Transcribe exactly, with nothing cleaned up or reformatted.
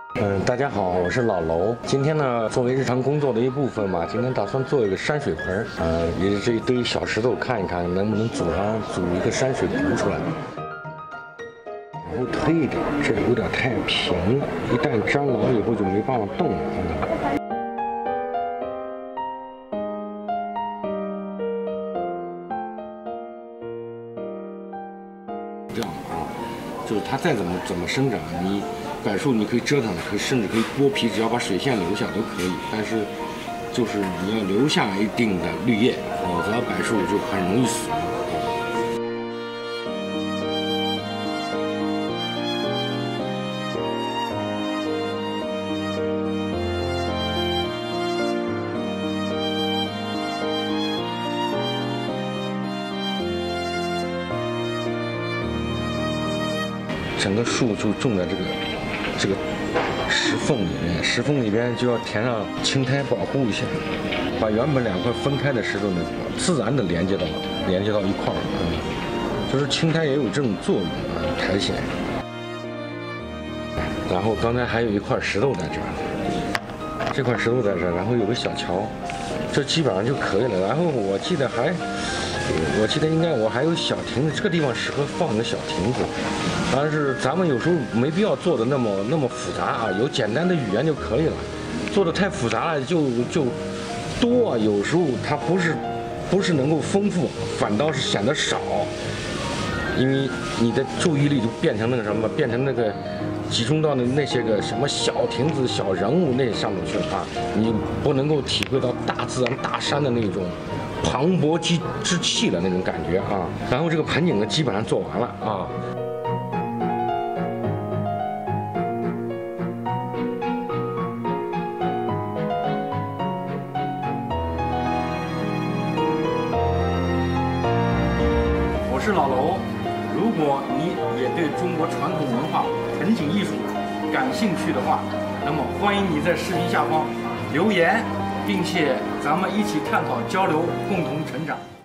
嗯，大家好，我是老楼。今天呢，作为日常工作的一部分嘛，今天打算做一个山水盆，呃，也是这一堆小石头，看一看能不能组上组一个山水盆出来。往后推一点，这有点太平了，一旦粘牢以后就没办法动了。嗯这样啊，就是它再怎么怎么生长，你柏树你可以折腾，可以甚至可以剥皮，只要把水线留下都可以。但是，就是你要留下一定的绿叶，否则柏树就很容易死。整个树就种在这个这个石缝里面，石缝里边就要填上青苔保护一下，把原本两块分开的石头呢，自然的连接到连接到一块儿。嗯，就是青苔也有这种作用啊，苔藓。然后刚才还有一块石头在这儿，这块石头在这儿，然后有个小桥，这基本上就可以了。然后我记得还。我记得应该我还有小亭子，这个地方适合放个小亭子，但是咱们有时候没必要做的那么那么复杂啊，有简单的语言就可以了。做的太复杂了就就多啊，有时候它不是不是能够丰富，反倒是显得少，因为你的注意力就变成那个什么，变成那个集中到那那些个什么小亭子、小人物那上面去了啊，你不能够体会到大自然、大山的那种磅礴之之气的那种感觉啊。然后这个盆景呢，基本上做完了啊。我是老楼，如果你也对中国传统文化、盆景艺术感兴趣的话，那么欢迎你在视频下方留言，并且咱们一起探讨交流，共同成长。